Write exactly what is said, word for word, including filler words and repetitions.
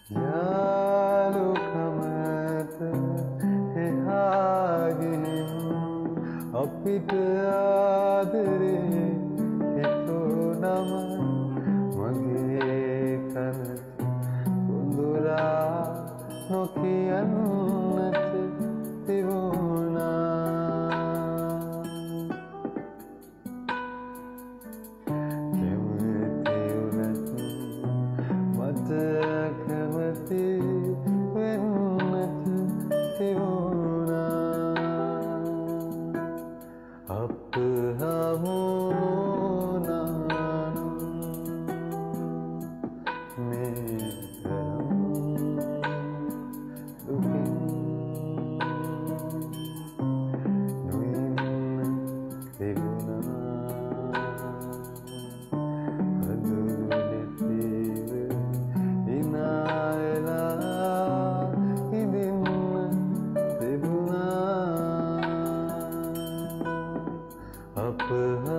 යාළුකමට එහා ගිහින් අපිට ආදරේ හිතුනම මගේ කනට කුඳුරා නොකියන්නට තිබුණා. කැමති වුණත් මට කැමති වෙන්නට තිබුණා. අප හමුවුණා මේ දුකින් නොඉන්න තිබුණා. අදුනෙතිව හිනාවෙලා ඉඳින්න තිබුණා. අප